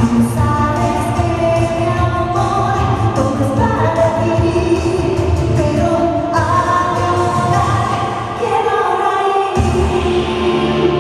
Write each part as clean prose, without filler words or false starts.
Sabes que mi amor todo es para ti, pero ahora quiero reír.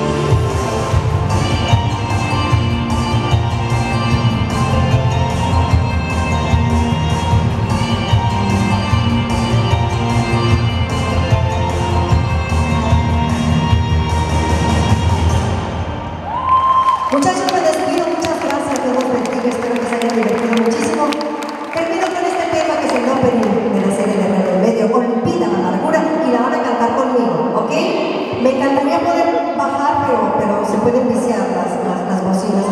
Muchachos, me despido, muchas gracias, debo advertir, espero que se hayan divertido muchísimo. Termino con este tema que es el opening de la serie de Radio Medio, Olvida la amargura, y la van a cantar conmigo, ¿ok? Me encantaría poder bajar, pero se pueden viciar las bocinas.